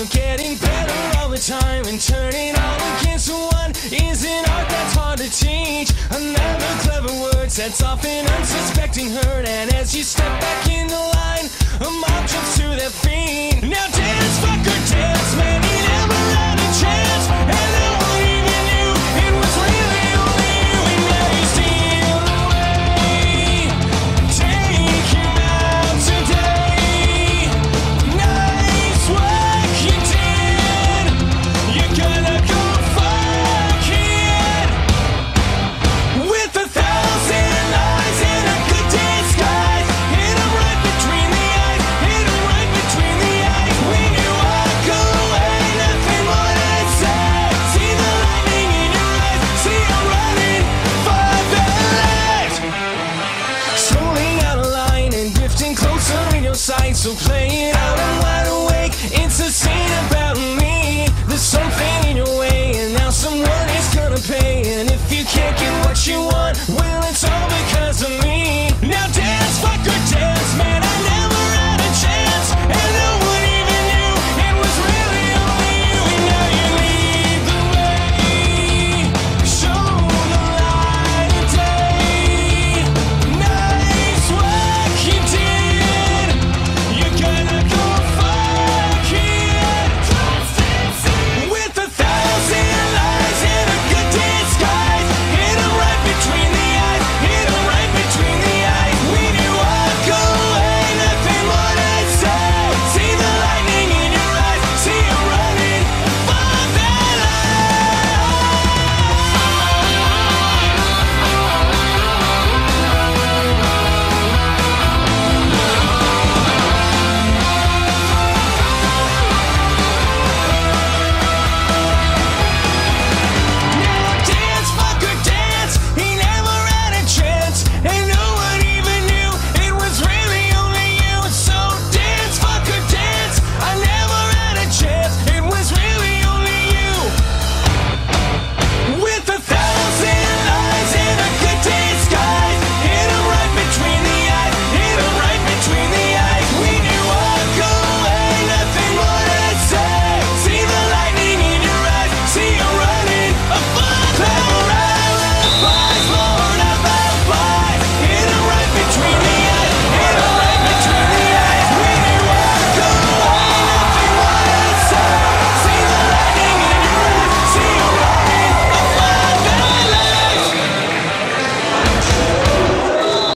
of getting better all the time, and turning all against one is an art that's hard to teach. Another clever word sets off an unsuspecting herd, and as you step back in the line, a mob jumps to their feet. Now dance, fucker, dance, man, he never had a chance, and no one even knew it was really only you, and now you steal away. Take him out today. Nice work you did. You're gonna go fuck it. With 1,000 eyes and a good disguise, hit him right between the eyes, hit him right between the eyes. When you walk away, nothing more to say. See the lightning in your eyes, see him running for the light. Strolling out of line and drifting closer in your sight, so play it out, I'm wide awake. It's a scene about me. There's something in your way, and now someone is gonna pay. And if you can't get what you want, well, it's all